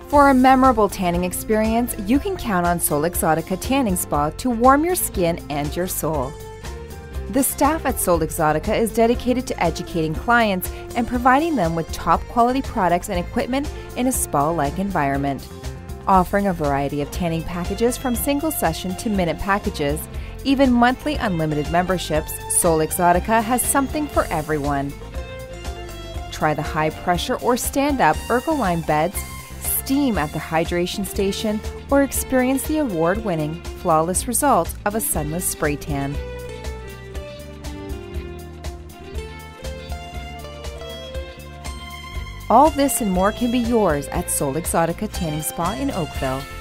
For a memorable tanning experience, you can count on Sol Exotica Tanning Spa to warm your skin and your soul. The staff at Sol Exotica is dedicated to educating clients and providing them with top quality products and equipment in a spa-like environment. Offering a variety of tanning packages from single session to minute packages, even monthly unlimited memberships, Sol Exotica has something for everyone. Try the high pressure or stand-up Ergoline beds, steam at the hydration station, or experience the award-winning, flawless results of a sunless spray tan. All this and more can be yours at Sol Exotica Tanning Spa in Oakville.